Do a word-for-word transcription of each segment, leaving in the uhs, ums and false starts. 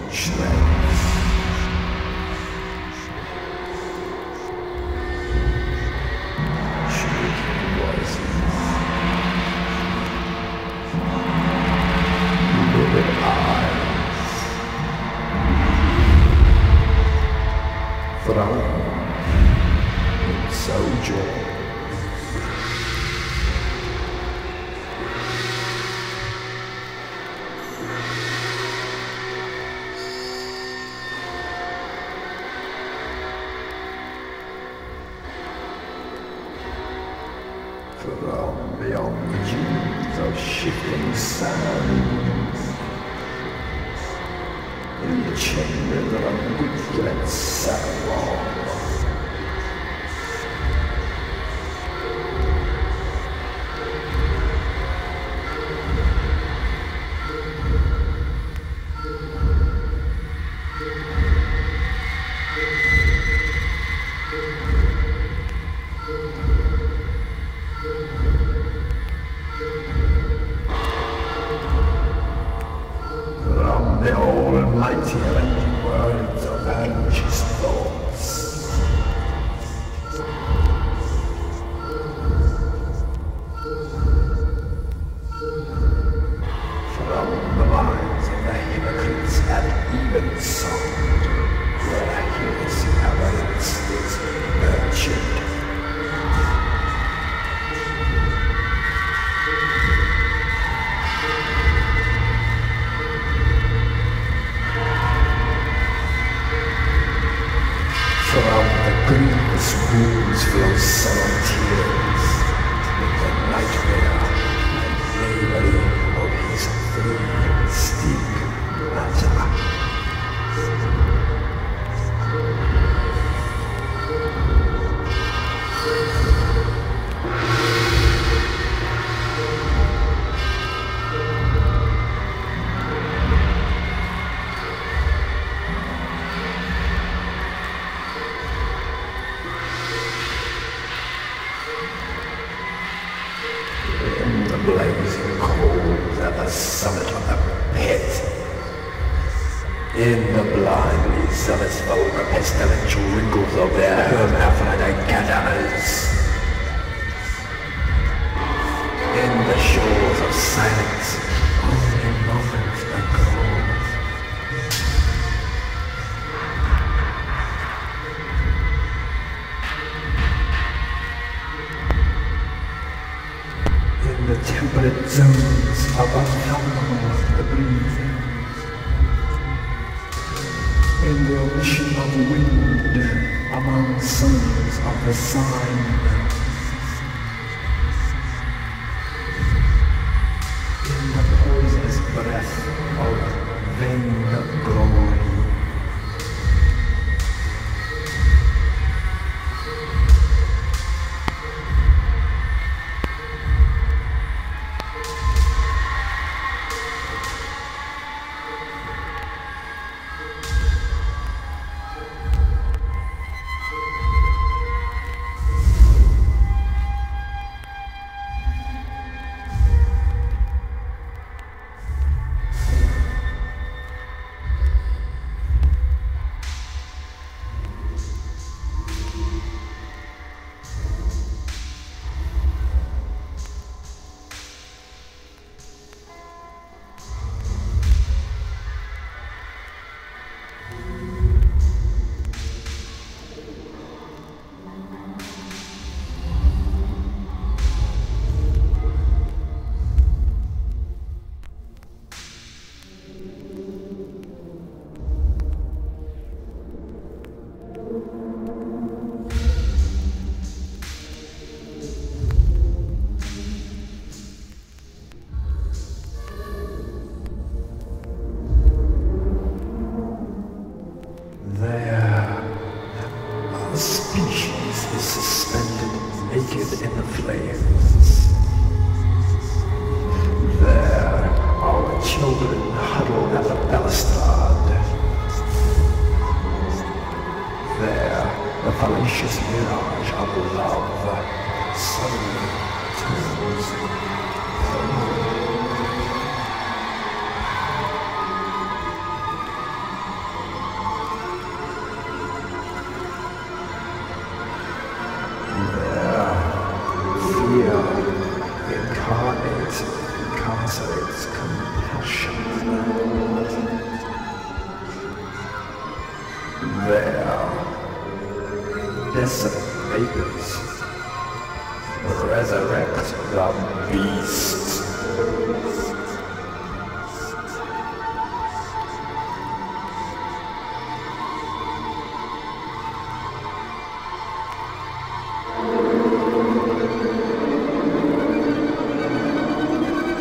shreds. Shieking voices. Livid eyes. Thronging in sojourns. From beyond the dunes of shifting sands, in the chambers of unguiculate sacciform, the almighty avenging words of pernicious thoughts. From the minds of the hypocrites at even sound, where his abborrence is nurtured. From the grievous wounds flow solemn tears, with the nightmare and knavery of his three STIGMATA. Blazing coals at the summit of the pit. In the blindly zealous vulgar pestilential wrinkles of their hermaphrodite cadavers. In the shores of silence, only moments ago. The temperate zones of unfathomable the breeze, in the ocean of wind among sons of the sign, in the poisonous breath of vain glory. Species is suspended naked in the flames. There, our children huddle at the balustrade. There, the fallacious mirage of love suddenly turns from. evanescent vapors. Resurrect the beast.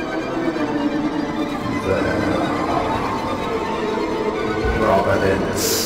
Providence